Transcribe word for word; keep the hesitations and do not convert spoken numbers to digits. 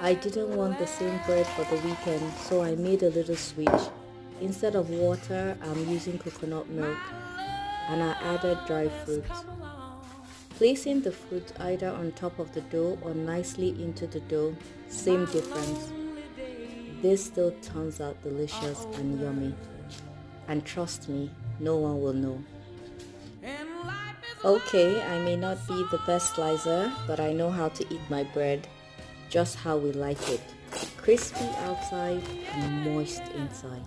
I didn't want the same bread for the weekend, so I made a little switch. Instead of water, I'm using coconut milk, and I added dry fruit. Placing the fruit either on top of the dough or nicely into the dough, same difference. This still turns out delicious and yummy. And trust me, no one will know. Okay, I may not be the best slicer, but I know how to eat my bread just how we like it. Crispy outside and moist inside.